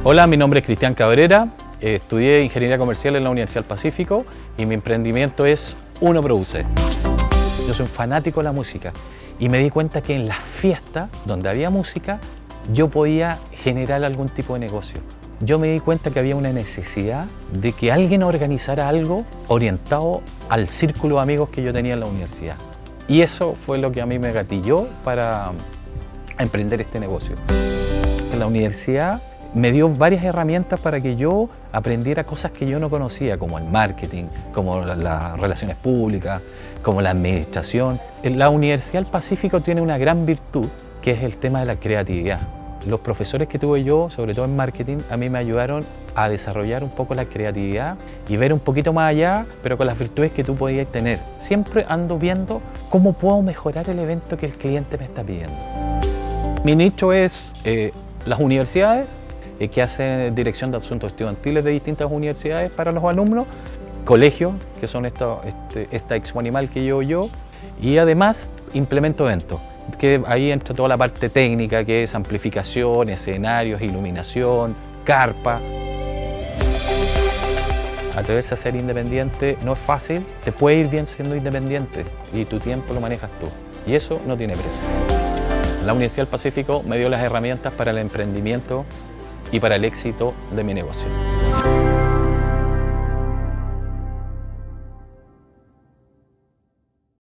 Hola, mi nombre es Cristian Cabrera, estudié Ingeniería Comercial en la Universidad del Pacífico y mi emprendimiento es Uno Produce. Yo soy un fanático de la música y me di cuenta que en las fiestas donde había música yo podía generar algún tipo de negocio. Yo me di cuenta que había una necesidad de que alguien organizara algo orientado al círculo de amigos que yo tenía en la universidad. Y eso fue lo que a mí me gatilló para emprender este negocio. En la universidad me dio varias herramientas para que yo aprendiera cosas que yo no conocía, como el marketing, como las relaciones públicas, como la administración. La Universidad del Pacífico tiene una gran virtud, que es el tema de la creatividad. Los profesores que tuve yo, sobre todo en marketing, a mí me ayudaron a desarrollar un poco la creatividad y ver un poquito más allá, pero con las virtudes que tú podías tener. Siempre ando viendo cómo puedo mejorar el evento que el cliente me está pidiendo. Mi nicho es las universidades, que hacen dirección de asuntos estudiantiles de distintas universidades para los alumnos, colegios, que son esta Expo Animal que llevo yo, y además implemento eventos, que ahí entra toda la parte técnica, que es amplificación, escenarios, iluminación, carpa. Atreverse a ser independiente no es fácil, te puede ir bien siendo independiente y tu tiempo lo manejas tú, y eso no tiene precio. La Universidad del Pacífico me dio las herramientas para el emprendimiento y para el éxito de mi negocio.